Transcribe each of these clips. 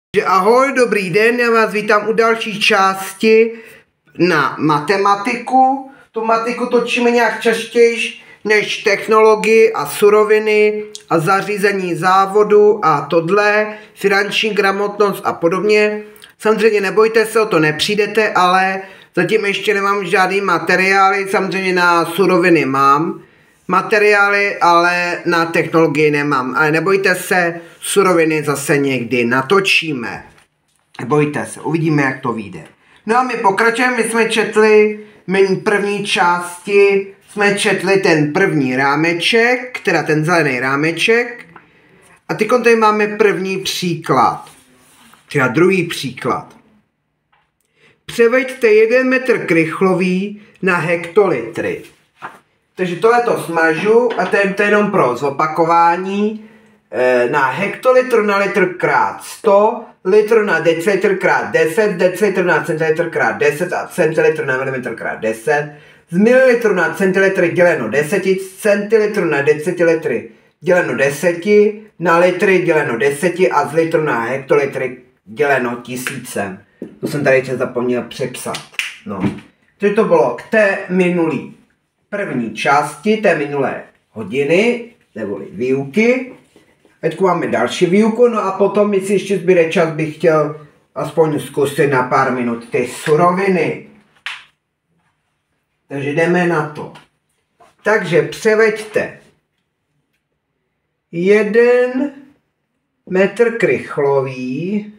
Ahoj, dobrý den, já vás vítám u další části na matematiku. Tu matiku točíme nějak častěji než technologii a suroviny a zařízení závodu a tohle, finanční gramotnost a podobně. Samozřejmě nebojte se, o to nepřijdete, ale zatím ještě nemám žádný materiály, samozřejmě na suroviny mám materiály, ale na technologii nemám. Ale nebojte se, suroviny zase někdy natočíme. Nebojte se, uvidíme, jak to vyjde. No a my pokračujeme, my jsme četli první části, jsme četli ten první rámeček, teda ten zelený rámeček. A teď tady máme první příklad, teda druhý příklad. Převeďte 1 metr krychlový na hektolitry. Takže tohle to smažu a to je jenom pro zopakování. Na hektolitr na litr krát 100, litr na decilitr krát 10, decilitr na centilitr krát 10 a centilitr na milimetr krát 10. Z mililitru na centilitr děleno 10, centilitr na decilitry děleno 10, na litry děleno 10 a z litru na hektolitry děleno 1000. To jsem tady zapomněl přepsat. No. Takže to bylo k té minulý první části, té minulé hodiny, neboli výuky. Teď máme další výuku, no a potom, jestli ještě zbyde čas, bych chtěl aspoň zkusit na pár minut ty suroviny. Takže jdeme na to. Takže převeďte 1 metr krychlový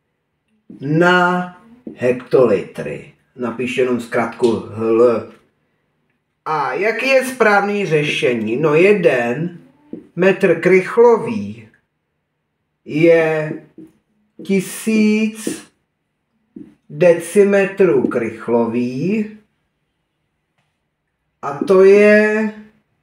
na hektolitry. Napíšu jenom zkrátku HL. A jaký je správný řešení? No 1 metr krychlový je 1000 decimetrů krychlový a to je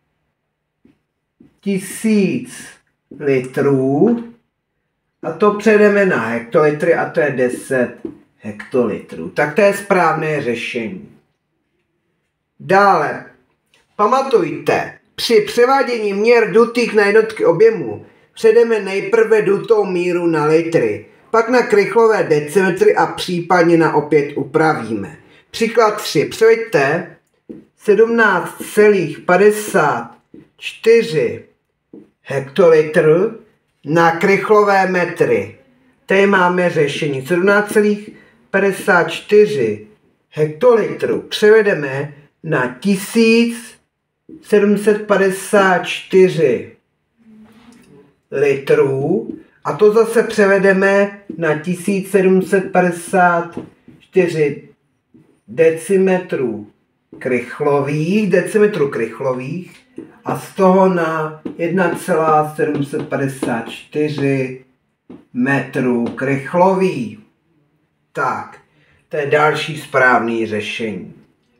1000 litrů a to přejdeme na hektolitry a to je 10 hektolitrů. Tak to je správné řešení. Dále, pamatujte, při převádění měr dutých na jednotky objemu předeme nejprve dutou míru na litry, pak na krychlové decimetry a případně na opět upravíme. Příklad 3. Převeďte 17,54 hektolitr na krychlové metry. Tady máme řešení 17,54 hektolitru převedeme na 1754 litrů a to zase převedeme na 1754 decimetrů krychlových a z toho na 1,754 metrů krychlový. Tak, to je další správný řešení.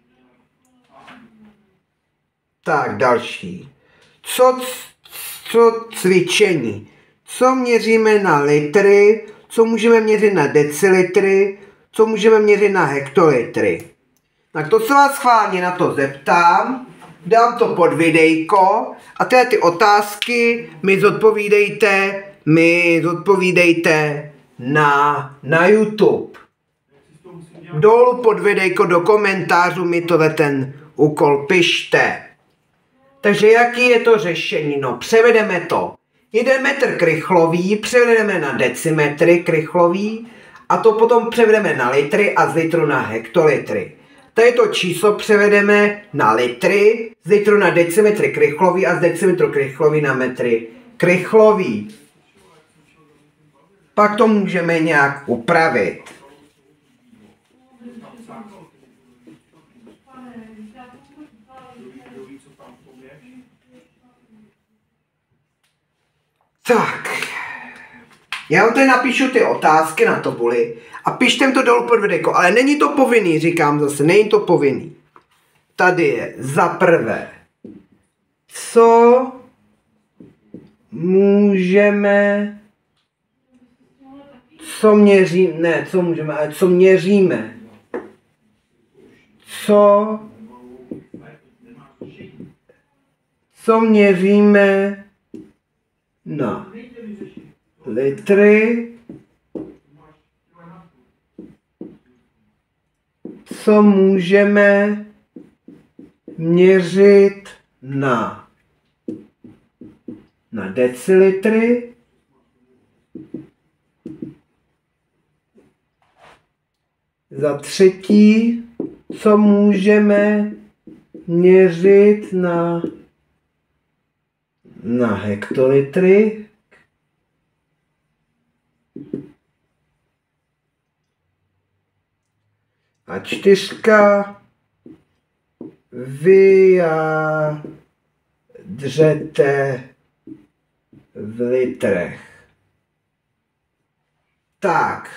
Tak, další. Co cvičení? Co měříme na litry? Co můžeme měřit na decilitry? Co můžeme měřit na hektolitry? Tak to se vás schválně na to zeptám. Dám to pod videjko a ty otázky mi zodpovídejte na YouTube. Dolů pod videjko do komentářů mi ten úkol pište. Takže jaký je to řešení? No, převedeme to. 1 metr krychlový převedeme na decimetry krychlový a to potom převedeme na litry a z litru na hektolitry. Tady to číslo převedeme na litry, z litru na decimetry krychlový a z decimetru krychlový na metry krychlový. Pak to můžeme nějak upravit. Tak, já vám tady napíšu ty otázky na tabuli a pište to dolů pod videjko, ale není to povinný, říkám zase, není to povinný. Tady je za prvé, co měříme, co měříme na litry co můžeme měřit na decilitry. Za třetí, co můžeme měřit na hektolitry. A čtyřka, vyjádřete v litrech. Tak.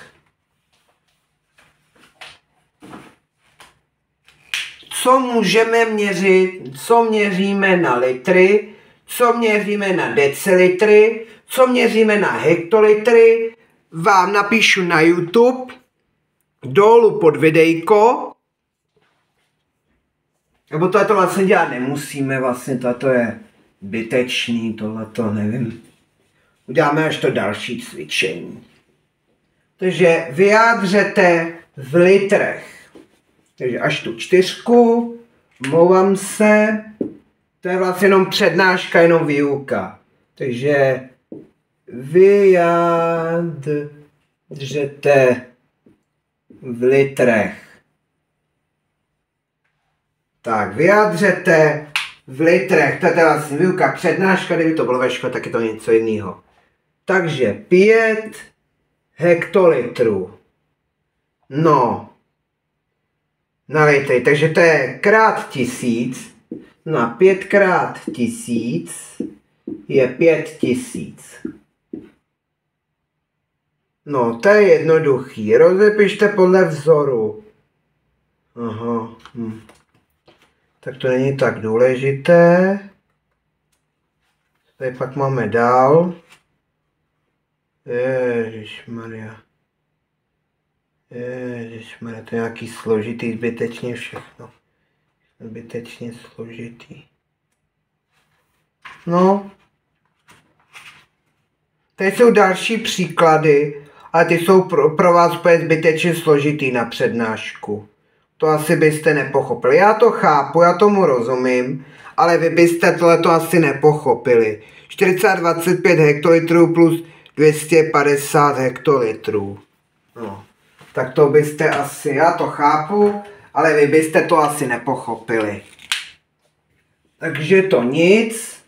Co můžeme měřit, co měříme na litry, co měříme na decilitry, co měříme na hektolitry, vám napíšu na YouTube, dolů pod videjko. Nebo tohleto vlastně dělat nemusíme, vlastně tohleto je zbytečný, tohleto nevím. Uděláme až to další cvičení. Takže vyjádřete v litrech. Takže až tu čtyřku, mluvám se, to je vlastně jenom přednáška, jenom výuka. Takže vyjádřete v litrech. Tak, vyjádřete v litrech, to je vlastně výuka, přednáška, kdyby to bylo ve škole, tak je to něco jiného. Takže 5 hektolitrů. No, na litry, takže to je krát 1000, na 5 krát 1000 je 5000. No, to je jednoduchý, rozepište podle vzoru. Aha, tak to není tak důležité. Tady pak máme dál. Ježišmarja. Ježišmarja, to je nějaký složitý, zbytečně všechno. Zbytečně složitý. No. Tady jsou další příklady, ale ty jsou pro vás úplně zbytečně složitý na přednášku. To asi byste nepochopili. Já to chápu, já tomu rozumím, ale vy byste tohleto asi nepochopili. 425 hektolitrů plus 250 hektolitrů. No, tak to byste asi, já to chápu, ale vy byste to asi nepochopili. Takže to nic.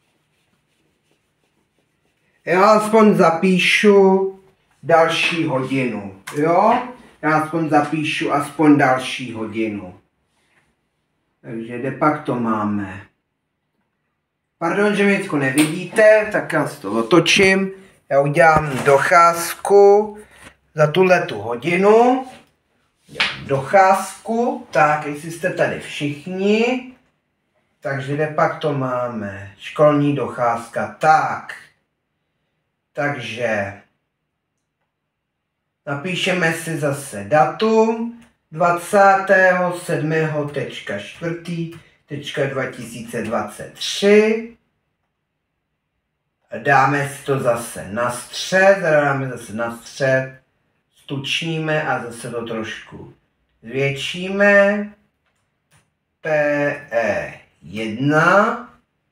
Já aspoň zapíšu další hodinu, jo? Já aspoň zapíšu aspoň další hodinu. Takže kde pak to máme? Pardon, že mě teď nevidíte, tak já si to otočím. Já udělám docházku za tuhletu hodinu. Docházku, tak jestli jste tady všichni. Takže kde pak to máme? Školní docházka, tak. Takže napíšeme si zase datum 27.4.2023. Dáme si to zase na střed, zadáme zase na střed, stučníme a zase to trošku zvětšíme. PE1.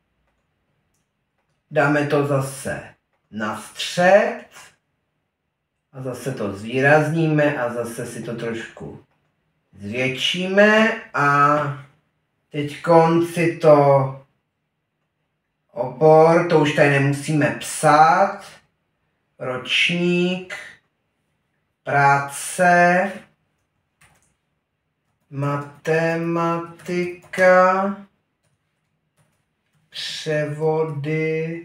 Dáme to zase na střed. A zase to zvýrazníme a zase si to trošku zvětšíme a teď konci to obor, to už tady nemusíme psát, ročník, práce, matematika, převody,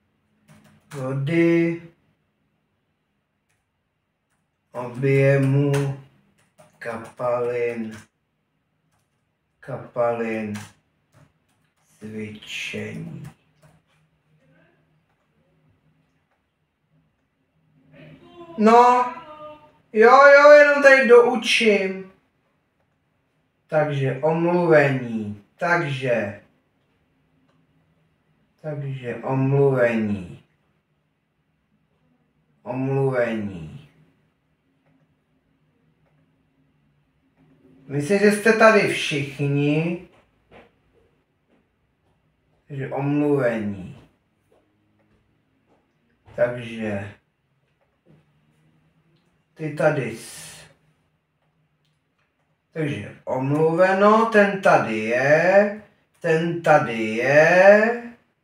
vody, objemu kapalin cvičení. No, jo, jenom tady doučím. Takže omluvení, takže omluvení. Myslím, že jste tady všichni. Takže omluvení. Takže ty tady. Takže omluveno, ten tady je, ten tady je,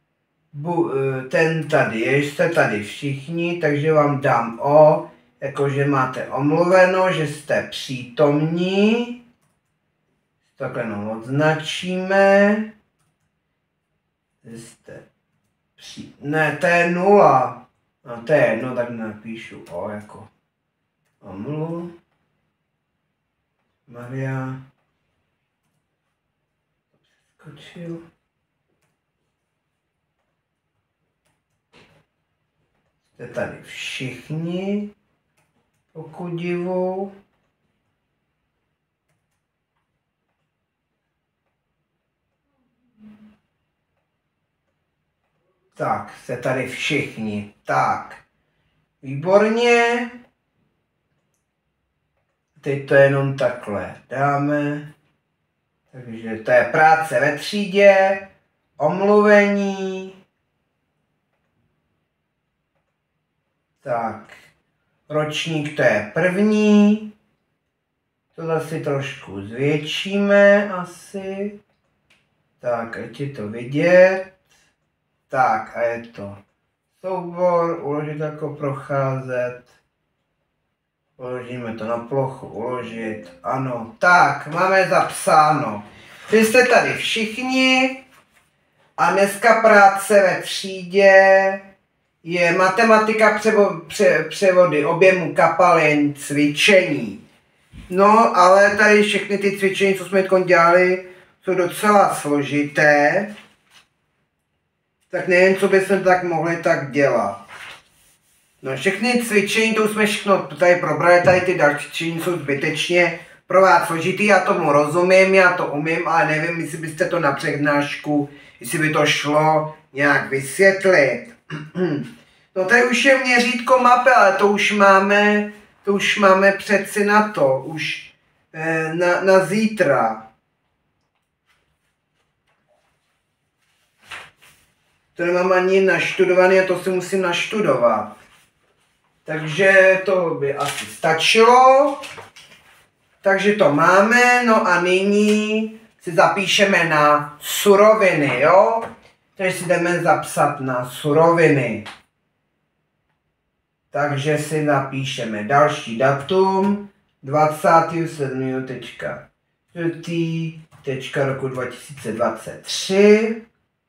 ten tady je, jste tady všichni, takže vám dám O, jakože máte omluveno, že jste přítomní. Takhle nám označíme. Ne, to je 0. No to je jedno, tak napíšu O jako omluv. Maria. Skočil. Jste tady všichni, pokud divu. Tak, jste tady všichni. Tak, výborně. Teď to jenom takhle dáme. Takže to je práce ve třídě, omluvení. Tak, ročník to je první. To zase trošku zvětšíme asi. Tak, ať je to vidět. Tak, a je to soubor, uložit jako procházet. Uložíme to na plochu, uložit, ano. Tak, máme zapsáno. Vy jste tady všichni a dneska práce ve třídě je matematika, převody objemu kapalin, cvičení. No, ale tady všechny ty cvičení, co jsme teď dělali, jsou docela složité. Tak nevím, co bychom tak mohli tak dělat. No, všechny cvičení, to už jsme všechno tady probrali, tady ty další cvičení jsou zbytečně pro vás složitý, já tomu rozumím, já to umím, ale nevím, jestli byste to na přednášku, jestli by to šlo nějak vysvětlit. No tady už je měřítko mapy, ale to už máme přeci na to, už na zítra. To nemám ani naštudovaný a to si musím naštudovat. Takže to by asi stačilo. Takže to máme, no a nyní si zapíšeme na suroviny, jo? Takže si jdeme zapsat na suroviny. Takže si napíšeme další datum 27.4. roku 2023.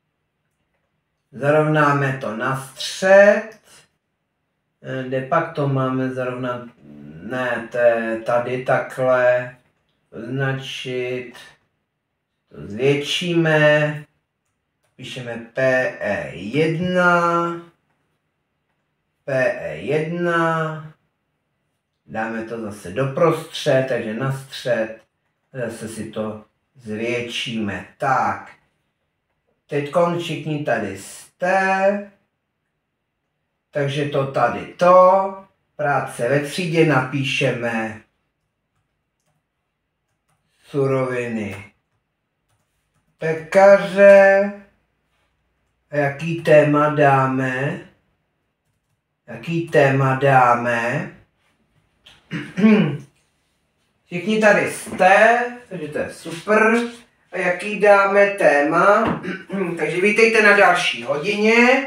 Zarovnáme to na střed. Kde pak to máme zarovnat? Ne, to je tady takhle. Označit. To zvětšíme. Píšeme PE1. PE1. Dáme to zase doprostřed, takže na střed. Zase si to zvětšíme. Tak. Teď všichni tady jste. Takže to tady to. Práce ve třídě napíšeme suroviny pekaře. A jaký téma dáme? Všichni tady jste, takže to je super. A jaký dáme téma? Takže vítejte na další hodině.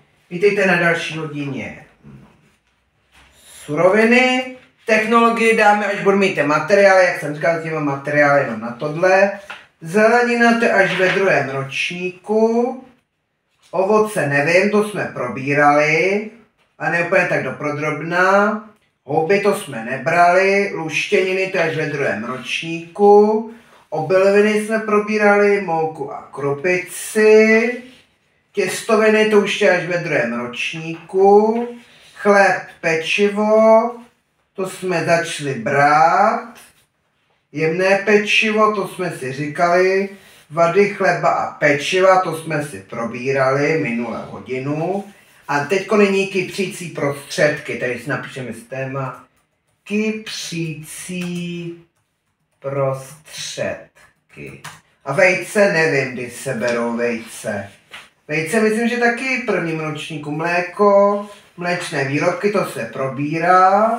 Suroviny. Technologii dáme, až budu mít materiály, jak jsem říkal, těma materiály jenom na tohle. Zelenina to až ve 2. ročníku. Ovoce nevím, to jsme probírali. A ne úplně tak dopodrobná. Houby to jsme nebrali. Luštěniny to až ve 2. ročníku. Obiloviny jsme probírali, mouku a krupici. Těstoviny to už je až ve 2. ročníku. Chléb, pečivo, to jsme začali brát. Jemné pečivo, to jsme si říkali. Vady chleba a pečiva, to jsme si probírali minulou hodinu. A teď nyní kypřící prostředky, tady si napíšeme z téma kypřící prostředky. A vejce nevím, kdy se berou vejce. Vejce myslím, že taky v prvním ročníku. Mléko, mléčné výrobky, to se probírá.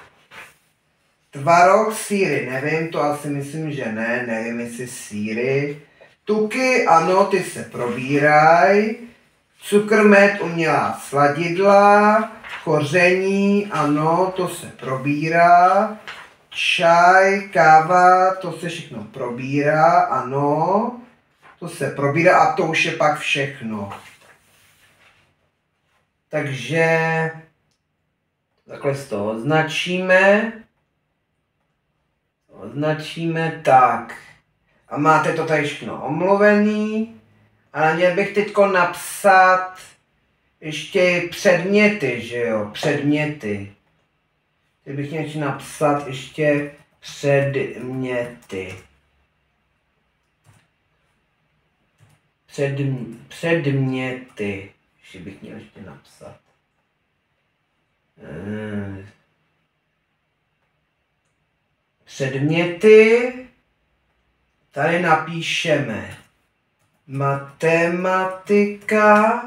Tvaroh, sýry, nevím, to asi myslím, že ne, nevím jestli sýry. Tuky, ano, ty se probírají. Cukr, med, umělá sladidla. Koření, ano, to se probírá. Čaj, káva, to se všechno probírá, ano. To se probírá a to už je pak všechno. Takže takhle z toho označíme tak. A máte to tady všechno omluvený. Ale měl bych teďko napsat ještě předměty, že jo, předměty. Teď bych měl napsat ještě předměty. Předměty. Ještě bych měl ještě napsat. Předměty. Tady napíšeme matematika.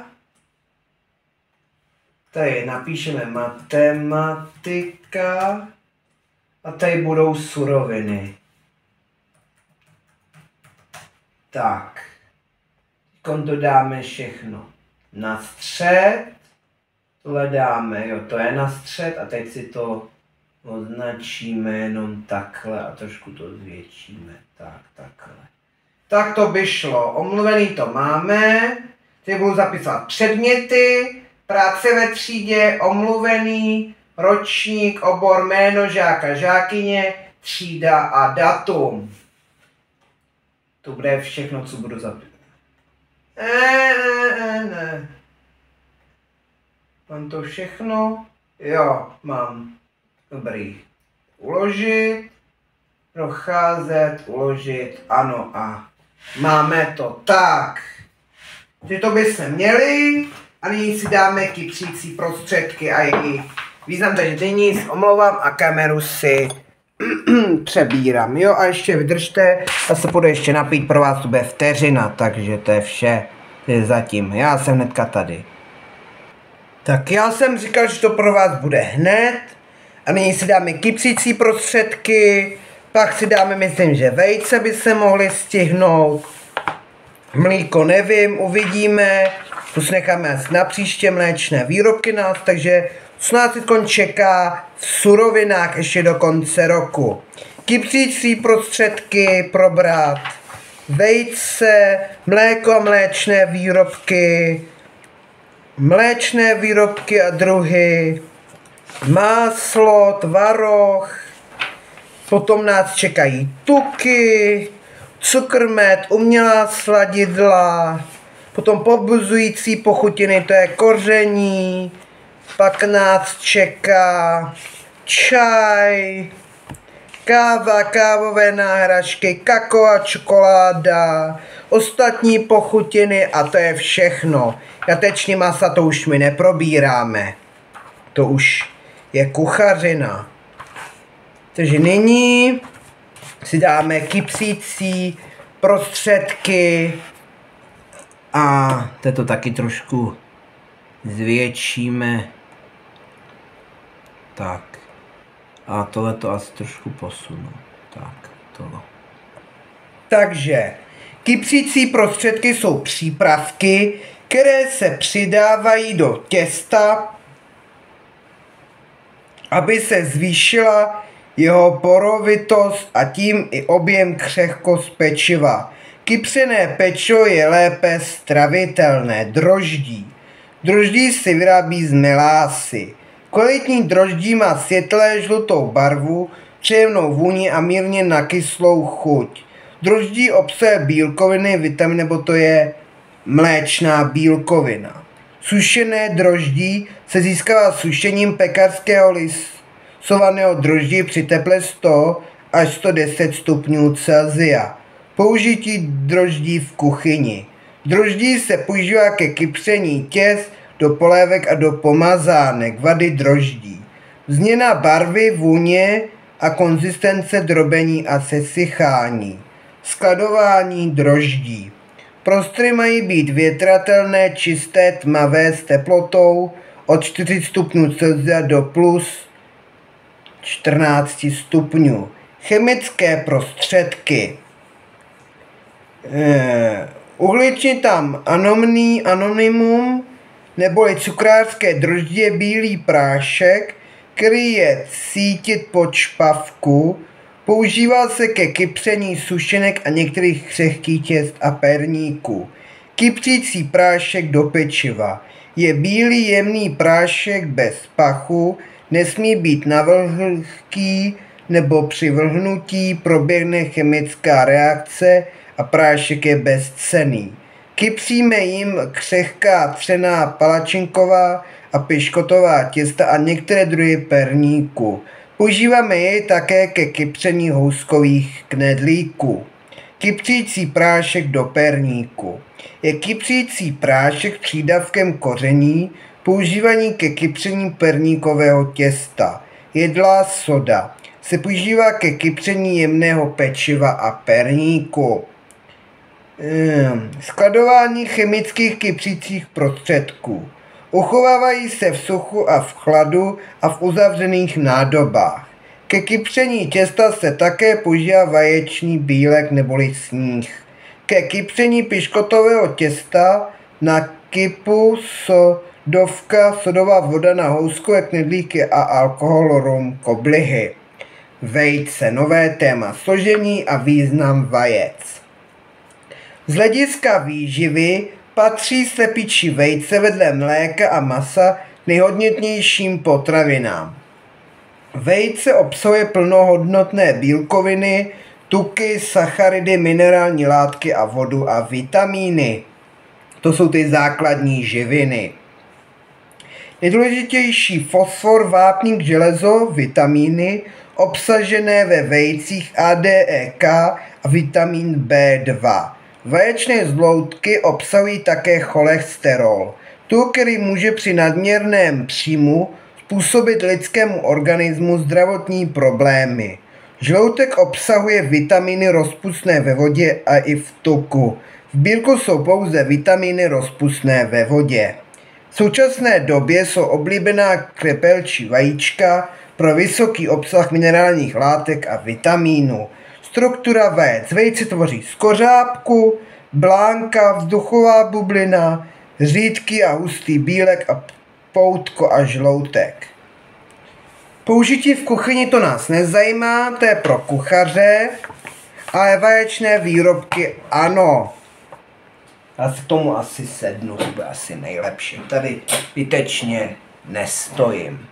Tady napíšeme matematika. A tady budou suroviny. Tak. Teď dodáme všechno na střed. Tohle dáme, jo, to je na střed a teď si to označíme jenom takhle a trošku to zvětšíme. Tak, takhle. Tak to by šlo. Omluvený to máme. Teď budu zapisovat předměty, práce ve třídě, omluvený, ročník, obor, jméno žáka, žákyně, třída a datum. To bude všechno, co budu zapisovat. Ne. Mám to všechno? Jo, mám. Dobrý. Uložit, procházet, uložit, ano a máme to. Tak. Tyto bychom měli a nyní si dáme kypřící prostředky a jejich význam, takže nic, omlouvám a kameru si přebírám, jo, a ještě vydržte, já se půjdu ještě napít, pro vás to bude vteřina, takže to je vše, zatím, já jsem hnedka tady. Tak já jsem říkal, že to pro vás bude hned, a nyní si dáme kypřící prostředky, pak si dáme, myslím, že vejce by se mohly stihnout, mlíko nevím, uvidíme, tu si necháme asi na příště, mléčné výrobky nás, takže co nás teď čeká v surovinách ještě do konce roku. Kypřící prostředky probrat, vejce, mléko a mléčné výrobky a druhy, máslo, tvaroh, potom nás čekají tuky, cukr, med, umělá sladidla, potom povzbuzující pochutiny, to je koření, pak nás čeká čaj, káva, kávové náhražky, kakao a čokoláda, ostatní pochutiny a to je všechno. Jateční masa to už my neprobíráme. To už je kuchařina. Takže nyní si dáme kypřící prostředky a to taky trošku zvětšíme. Tak. A tohle to asi trošku posunu. Tak, tohle. Takže kypřící prostředky jsou přípravky, které se přidávají do těsta, aby se zvýšila jeho porovitost a tím i objem křehkost pečiva. Kypřené pečivo je lépe stravitelné. Droždí. Droždí se vyrábí z melásy. Kvalitní droždí má světlé žlutou barvu, příjemnou vůni a mírně nakyslou chuť. Droždí obsahuje bílkoviny, vitamin, nebo to je mléčná bílkovina. Sušené droždí se získává sušením pekařského lisovaného droždí při teple 100 až 110 stupňů Celsia. Použití droždí v kuchyni. Droždí se používá ke kypření těst, do polévek a do pomazánek. Vady droždí. Změna barvy, vůně a konzistence drobení a sesychání. Skladování droždí. Prostory mají být větratelné, čisté, tmavé s teplotou od 4 stupňů Celsia do plus 14 stupňů. Chemické prostředky. Uhličitá anonymum neboli cukrářské droždí je bílý prášek, který je cítit pod špavku. Používá se ke kypření sušenek a některých křehkých těst a perníků. Kypřící prášek do pečiva. Je bílý jemný prášek bez pachu, nesmí být navlhký nebo při vlhnutí proběhne chemická reakce a prášek je bezcenný. Kypříme jim křehká třená palačinková a piškotová těsta a některé druhy perníku. Používáme jej také ke kypření houskových knedlíků. Kypřící prášek do perníku. Je kypřící prášek přídavkem koření, používaný ke kypření perníkového těsta. Jedlá soda se používá ke kypření jemného pečiva a perníku. Skladování chemických kypřících prostředků. Uchovávají se v suchu a v chladu a v uzavřených nádobách. Ke kypření těsta se také používá vaječný bílek neboli sníh. Ke kypření piškotového těsta na kypu sodovka, sodová voda na houskové knedlíky a alkohol, rum, koblihy. Vejce, nové téma, složení a význam vajec. Z hlediska výživy patří slepičí vejce vedle mléka a masa nejhodnotnějším potravinám. Vejce obsahuje plnohodnotné bílkoviny, tuky, sacharidy, minerální látky a vodu a vitamíny. To jsou ty základní živiny. Nejdůležitější fosfor, vápník, železo, vitamíny obsažené ve vejcích A, D, E, K a vitamin B2. Vaječné žloutky obsahují také cholesterol, tuk, který může při nadměrném příjmu způsobit lidskému organismu zdravotní problémy. Žloutek obsahuje vitamíny rozpustné ve vodě a i v tuku. V bílku jsou pouze vitamíny rozpustné ve vodě. V současné době jsou oblíbená krepelčí vajíčka pro vysoký obsah minerálních látek a vitamínů. Struktura vajec. Vejce tvoří skořápku, blánka, vzduchová bublina, řídký a hustý bílek a poutko a žloutek. Použití v kuchyni to nás nezajímá, to je pro kuchaře, ale vaječné výrobky ano. Já se k tomu asi sednu, to bude asi nejlepší. Tady vytečně nestojím.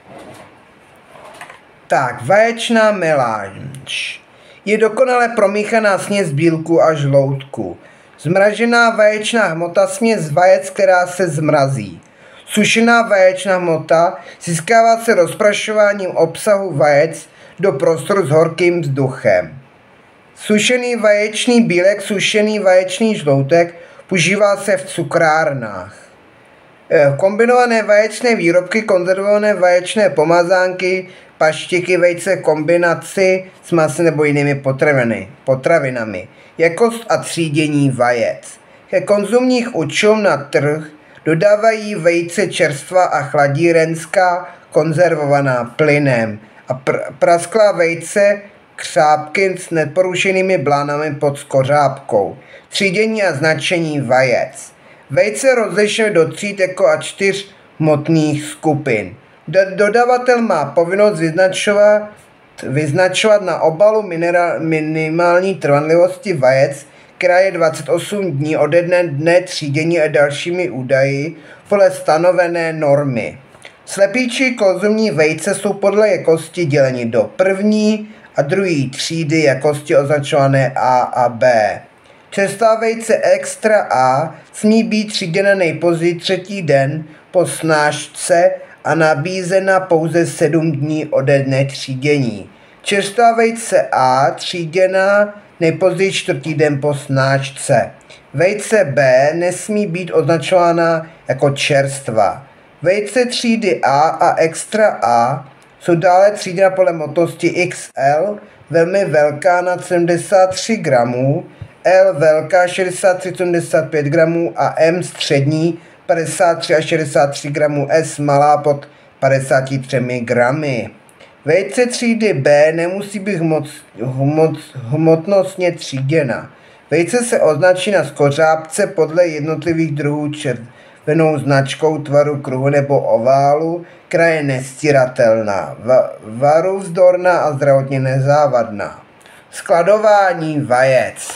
Tak, vaječná melanž. Je dokonale promíchaná směs bílku a žloutku. Zmražená vaječná hmota, směs vajec, která se zmrazí. Sušená vaječná hmota získává se rozprašováním obsahu vajec do prostoru s horkým vzduchem. Sušený vaječný bílek, sušený vaječný žloutek používá se v cukrárnách. Kombinované vaječné výrobky, konzervované vaječné pomazánky, paštiky, vejce, kombinaci s masem nebo jinými potravinami. Jakost a třídění vajec. Ke konzumních účelům na trh dodávají vejce čerstvá a chladírenská, konzervovaná plynem a prasklá vejce křápky s neporušenými blánami pod skořápkou. Třídění a značení vajec. Vejce rozlišujeme do 3 a 4 hmotných skupin. Dodavatel má povinnost vyznačovat na obalu minimální trvanlivosti vajec, která je 28 dní ode dne třídění a dalšími údaji podle stanovené normy. Slepíčí konzumní vejce jsou podle jakosti děleni do první a druhé třídy jakosti označované A a B. Čerstvá vejce extra A smí být tříděna nejpozději 3. den po snášce a nabízena pouze 7 dní ode dne třídění. Čerstvá vejce A tříděna nejpozději 4. den po snášce. Vejce B nesmí být označována jako čerstva. Vejce třídy A a extra A Jsou dále tříděna podle hmotnosti XL, velmi velká nad 73 gramů, L velká 63-75 gramů a M střední 53 až 63 gramů, S malá pod 53 gramy. Vejce třídy B nemusí být hmotnostně tříděna. Vejce se označí na skořápce podle jednotlivých druhů červenou značkou tvaru kruhu nebo oválu, která je nestiratelná, varuvzdorná a zdravotně nezávadná. Skladování vajec.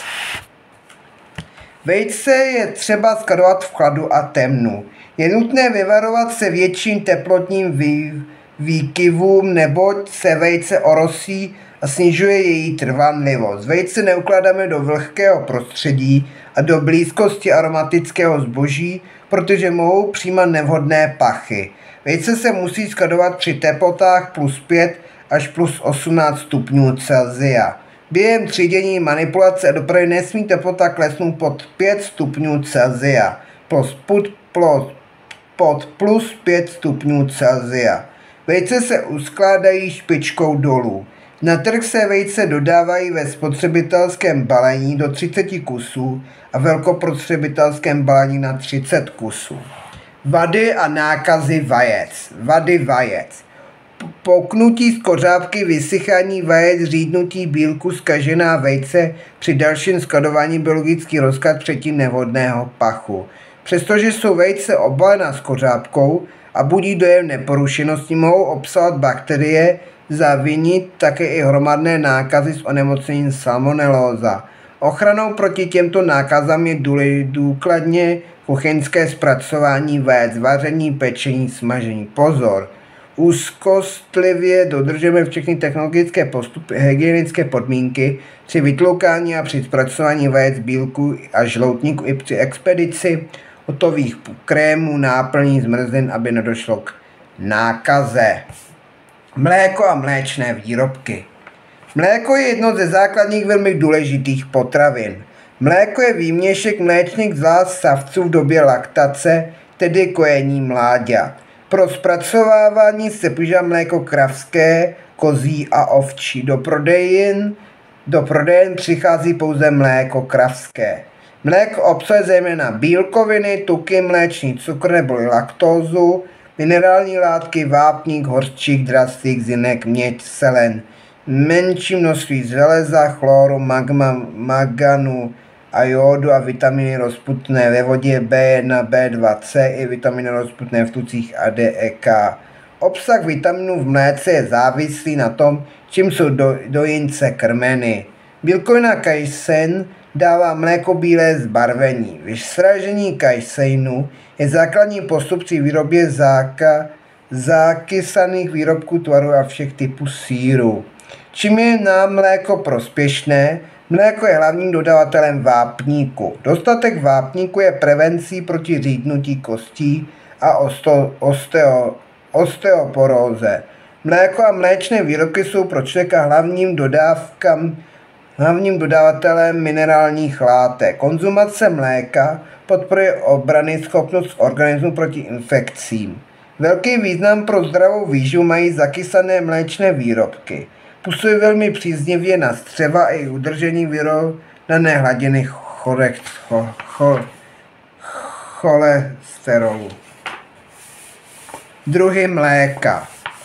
Vejce je třeba skladovat v chladu a temnu. Je nutné vyvarovat se větším teplotním výkyvům, neboť se vejce orosí a snižuje její trvanlivost. Vejce neukládáme do vlhkého prostředí a do blízkosti aromatického zboží, protože mohou přijímat nevhodné pachy. Vejce se musí skladovat při teplotách +5 až +18 stupňů Celsia. Během třídění, manipulace a dopravy nesmí teplota klesnout pod 5 stupňů Celsia, pod +5 stupňů Celsia. Vejce se uskládají špičkou dolů. Na trh se vejce dodávají ve spotřebitelském balení do 30 kusů a velkospotřebitelském balení na 30 kusů. Vady a nákazy vajec. Vady vajec. Pouknutí skořápky, vysychání vajec, řídnutí bílku, zkažená vejce, při dalším skladování biologický rozklad předtím nevhodného pachu. Přestože jsou vejce obalená skořápkou a budí dojem neporušenosti, mohou obsahovat bakterie, zavinit také i hromadné nákazy s onemocněním salmonelóza. Ochranou proti těmto nákazám je důkladně kuchyňské zpracování vajec, vaření, pečení, smažení. Pozor! Úzkostlivě dodržujeme všechny technologické postupy, hygienické podmínky při vytloukání a při zpracování vajec, bílku a žloutníku i při expedici hotových krémů, náplní, zmrzlin, aby nedošlo k nákaze. Mléko a mléčné výrobky. Mléko je jedno ze základních velmi důležitých potravin. Mléko je výměšek mléčných zvlášť savců v době laktace, tedy kojení mláďat. Pro zpracovávání se používá mléko kravské, kozí a ovčí. Do prodejen přichází pouze mléko kravské. Mléko obsahuje zejména bílkoviny, tuky, mléčný cukr nebo laktózu, minerální látky, vápník, hořčík, draslík, zinek, měď, selen, menší množství železa, chloru, maganu a jódu a vitaminy rozputné ve vodě B1, B2, C i vitaminy rozputné v tucích a D, E, K. Obsah vitaminů v mléce je závislý na tom, čím jsou dojince krmeny. Bílkovina kajsen dává mléko bílé zbarvení. Sražení kajseinu je základní postup při výrobě zakysaných výrobků tvaru a všech typů sýru. Čím je nám mléko prospěšné? Mléko je hlavním dodavatelem vápníku. Dostatek vápníku je prevencí proti řídnutí kostí a osteoporóze. Mléko a mléčné výrobky jsou pro člověka hlavním dodavatelem minerálních látek. Konzumace mléka podporuje obranyschopnost organismu proti infekcím. Velký význam pro zdravou výživu mají zakysané mléčné výrobky. Působí velmi příznivě na střeva i udržení vyrovnané hladiny cholesterolu. Druhy mléka.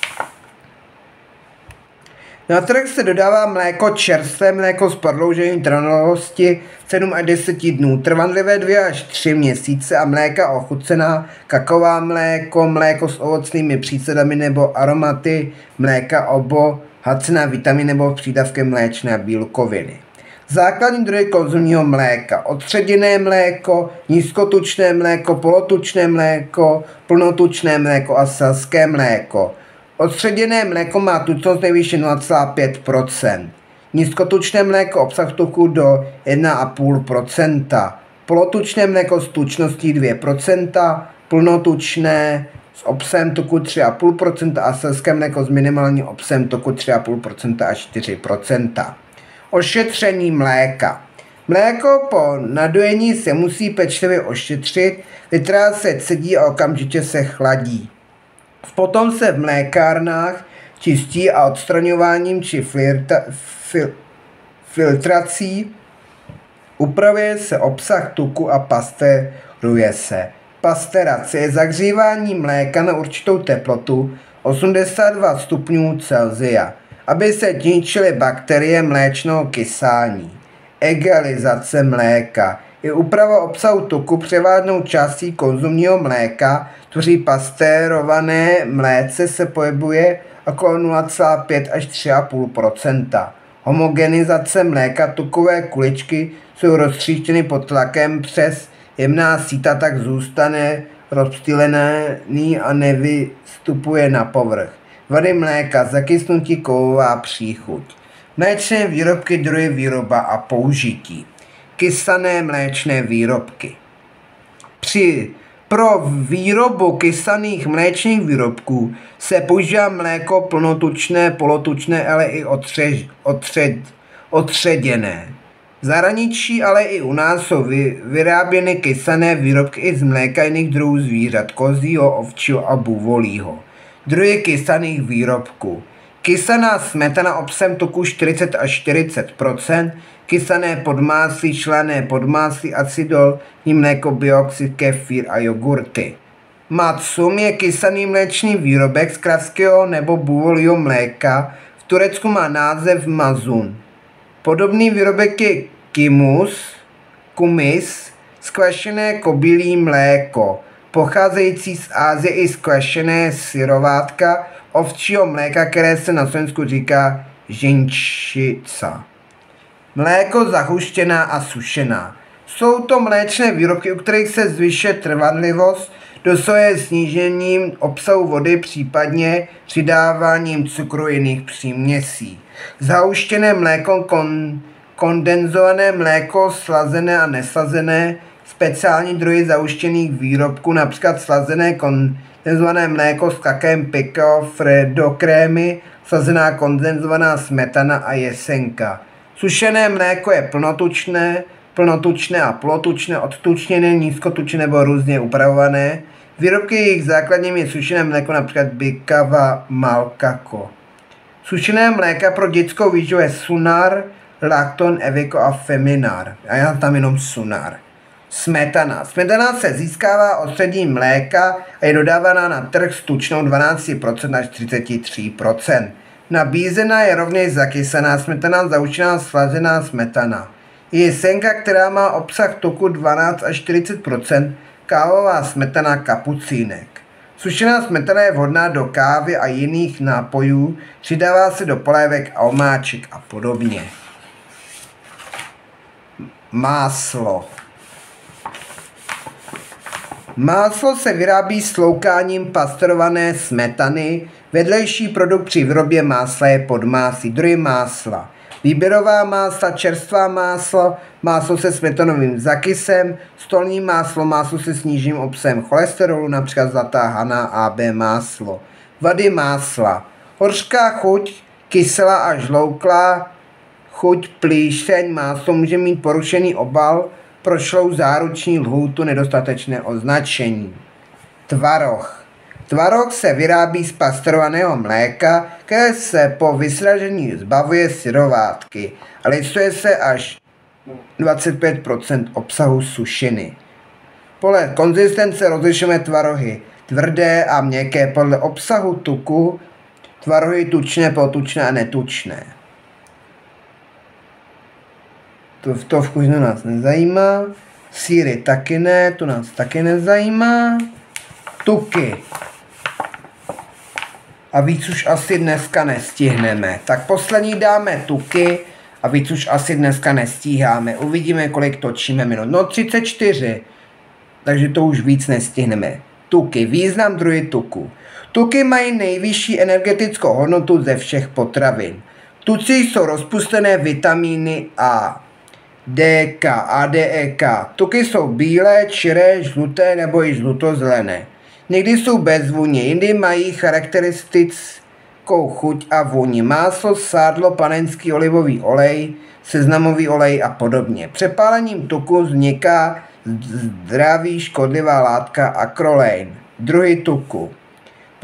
Na trh se dodává mléko čerstvé, mléko s prodloužením trvanlivosti 7 až 10 dnů, trvanlivé 2 až 3 měsíce a mléka ochucená, kakaová mléko, mléko s ovocnými přísadami nebo aromaty, mléka obohacená vitaminy nebo přídavkem mléčné bílkoviny. Základní druhy konzumního mléka: odstředěné mléko, nízkotučné mléko, polotučné mléko, plnotučné mléko a selské mléko. Odstředěné mléko má tučnost nejvýše 0,5%. Nízkotučné mléko obsah tuku do 1,5%. Polotučné mléko s tučností 2%, plnotučné s obsahem tuku 3,5% a selské mléko s minimálním obsahem tuku 3,5% až 4%. Ošetření mléka. Mléko po nadojení se musí pečlivě ošetřit, vytrhá se cedí a okamžitě se chladí. Potom se v mlékárnách čistí a odstraňováním či filtrací. Upravuje se obsah tuku a pastéruje se. Pasterace je zahřívání mléka na určitou teplotu 82 stupňů Celsia, aby se ničily bakterie mléčného kysání. Egalizace mléka je úprava obsahu tuku převážnou částí konzumního mléka, tvoří pastérované mléce se pohybuje okolo 0,5 až 3,5 %. Homogenizace mléka, tukové kuličky jsou roztříštěny pod tlakem přes jemná síta, tak zůstane rozptýlený a nevystupuje na povrch. Vady mléka, zakysnutí, kovová příchuť. Mléčné výrobky, druhy výroba a použití. Kysané mléčné výrobky. Pro výrobu kysaných mléčných výrobků se používá mléko plnotučné, polotučné, ale i odtředěné. V zahraničí, ale i u nás jsou vyráběny kysané výrobky i z mléka jiných druhů zvířat, kozího, ovčího a bůvolího. Druhy kysaných výrobků. Kysaná smetana obsahem tuku 40 až 40%, kysané podmáslí, šlané podmáslí, acidol, mléko, bioxid, kefír a jogurty. Matsum je kysaný mléčný výrobek z kravského nebo bůvolího mléka, v Turecku má název mazun. Podobný výrobek je kumis, zkvašené kobylí mléko, pocházející z Asie i zkvašené syrovátka ovčího mléka, které se na Slovensku říká ženčica. Mléko zahuštěná a sušená. Jsou to mléčné výrobky, u kterých se zvyšuje trvanlivost, dosahuje snížením obsahu vody, případně přidáváním cukru jiných příměsí. Zahuštěné mléko, kondenzované mléko, slazené a neslazené, speciální druhy zahuštěných výrobků, například slazené kondenzované mléko s kakem, piko, fredokrémy, slazená kondenzovaná smetana a jesenka. Sušené mléko je plnotučné a polotučné, odtučněné, nízkotučné nebo různě upravované. Výrobky jejich základním je sušené mléko, například Bikava Malkako. Sušené mléka pro dětskou výživu je Sunar, Lacton, Evico a Feminar. A já tam jenom Sunar. Smetana. Smetana se získává odstředím mléka a je dodávaná na trh s tučnou 12% až 33%. Nabízená je rovněž zakysaná smetana, zahuštěná slazená smetana. Je jesenka, která má obsah tuku 12 až 40%, kávová smetana kapucínek. Sušená smetana je vhodná do kávy a jiných nápojů, přidává se do polévek a omáček a podobně. Máslo. Máslo se vyrábí sloukáním pastérované smetany. Vedlejší produkt při výrobě másla je podmásí. Druhy másla. Výběrová másla, čerstvá máslo, máslo se smetanovým zakysem, stolní máslo, máslo se sníženým obsahem cholesterolu, například zlatá hana, AB máslo. Vady másla. Hořká chuť, kyselá a žlouklá chuť, plíšeň, máslo může mít porušený obal, prošlou záruční lhůtu, nedostatečné označení. Tvaroh. Tvaroh se vyrábí z pastérovaného mléka, které se po vysražení zbavuje syrovátky a listuje se až 25% obsahu sušiny. Podle konzistence rozlišujeme tvarohy tvrdé a měkké, podle obsahu tuku tvarohy tučné, polotučné a netučné. To v kuchyni nás nezajímá. Sýry taky ne, to nás taky nezajímá. Tuky. A víc už asi dneska nestihneme. Tak poslední dáme tuky a víc už asi dneska nestíháme. Uvidíme, kolik točíme minut. No 34. Takže to už víc nestihneme. Tuky. Význam druhy tuku. Tuky mají nejvyšší energetickou hodnotu ze všech potravin. Tuci jsou rozpustené vitamíny A, D, K a D, E, K. Tuky jsou bílé, čiré, žluté nebo i žlutozelené. Někdy jsou bez vůně, jindy mají charakteristickou chuť a vůni. Máslo, sádlo, panenský olivový olej, seznamový olej a podobně. Přepálením tuku vzniká zdraví škodlivá látka akrolein. Druhy tuku.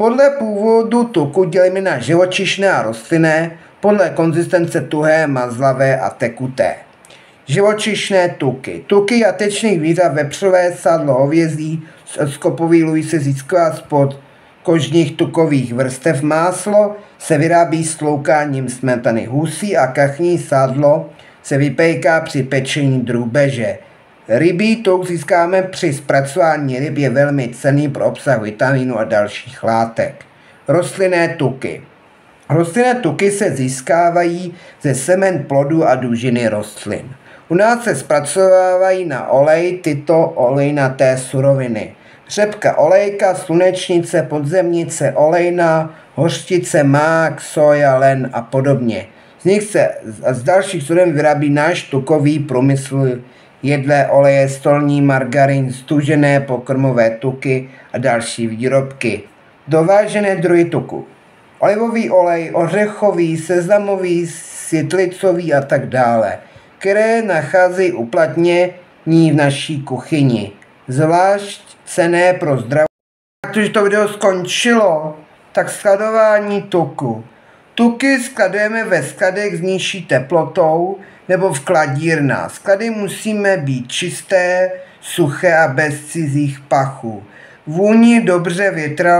Podle původu tuku dělíme na živočišné a rostlinné, podle konzistence tuhé, mazlavé a tekuté. Živočišné tuky. Tuky jatečných zvířat, vepřové, sadlo, hovězí, skopový luj se získává spod kožních tukových vrstev. Máslo se vyrábí sloukáním smetany. Husí a kachní sádlo se vypéká při pečení drůbeže. Rybí tuk získáme při zpracování ryb, je velmi cenný pro obsah vitamínů a dalších látek. Rostlinné tuky. Rostlinné tuky se získávají ze semen plodů a dužiny rostlin. U nás se zpracovávají na olej tyto olejnaté suroviny. Řepka olejka, slunečnice, podzemnice olejná, hořčice, mák, soja, len a podobně. Z nich se z dalších surovin vyrábí náš tukový průmysl, jedlé oleje, stolní margarin, stužené pokrmové tuky a další výrobky. Dovážené druhy tuku. Olivový olej, ořechový, seznamový, světlicový a tak dále, které nacházejí uplatnění v naší kuchyni. Zvlášť cenné pro zdraví. Protože to video skončilo, tak skladování tuku. Tuky skladujeme ve skladech s nižší teplotou nebo v kladírnách. Sklady musíme být čisté, suché a bez cizích pachů. Vůni dobře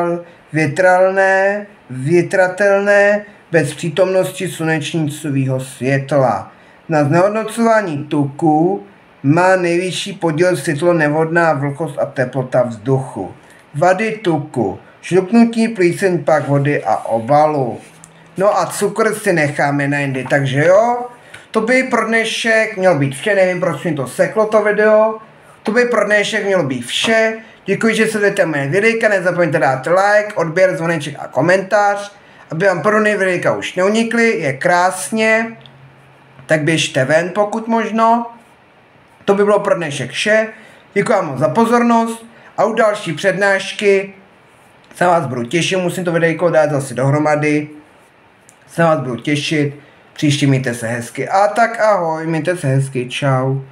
větratelné, bez přítomnosti slunečnicového světla. Na znehodnocování tuku má nejvyšší podíl světlo, nevhodná vlhkost a teplota vzduchu. Vady tuku. Žluknutí, plíseň, pach vody a obalu. No a cukr si necháme na jindy, takže jo. To by pro dnešek mělo být vše, nevím proč mi to seklo to video. To by pro dnešek mělo být vše. Děkuji, že sledujete moje videjka, nezapomeňte dát like, odběr, zvoneček a komentář. Aby vám podobné videjka už neunikly, je krásně. Tak běžte ven, pokud možno. To by bylo pro dnešek vše. Děkuji vám za pozornost a u další přednášky se vás budu těšit, musím to videjko dát zase dohromady. Se vás budu těšit, příště mějte se hezky. A tak ahoj, mějte se hezky, čau.